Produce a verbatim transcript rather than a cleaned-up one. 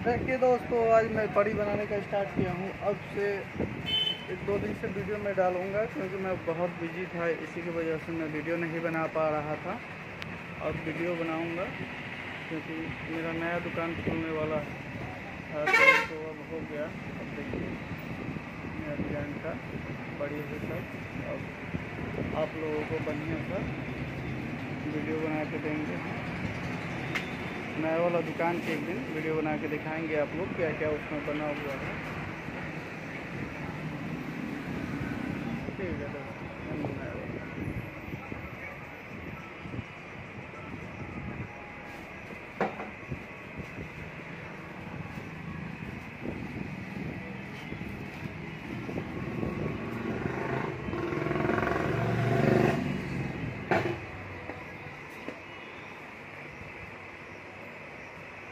देखिए दोस्तों, आज मैं बड़ी बनाने का स्टार्ट किया हूँ। अब से एक दो दिन से वीडियो मैं डालूँगा क्योंकि मैं बहुत बिजी था, इसी की वजह से मैं वीडियो नहीं बना पा रहा था। अब वीडियो बनाऊँगा क्योंकि मेरा नया दुकान खुलने वाला है तो अब हो गया। अब देखिए नया डिजाइन का बड़ी है सब। अब आप लोगों को बढ़िया सा वीडियो बना के देंगे। नया वाला दुकान के एक दिन वीडियो बना के दिखाएंगे आप लोग क्या क्या उसमें बना हुआ है। ठीक है दोस्तों।